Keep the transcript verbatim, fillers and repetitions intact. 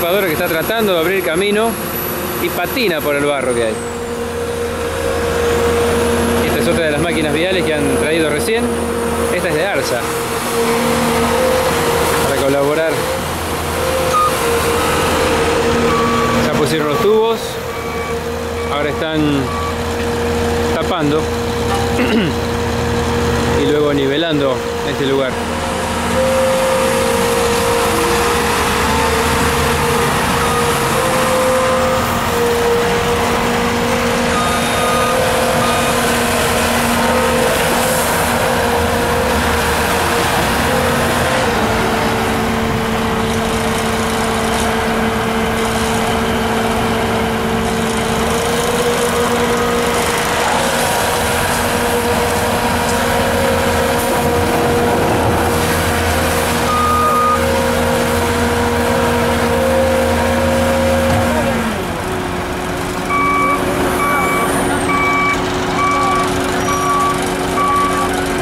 escopadora que está tratando de abrir camino y patina por el barro que hay. Esta es otra de las máquinas viales que han traído recién. Esta es de Arsa, para colaborar. Ya pusieron los tubos, ahora están tapando y luego nivelando este lugar.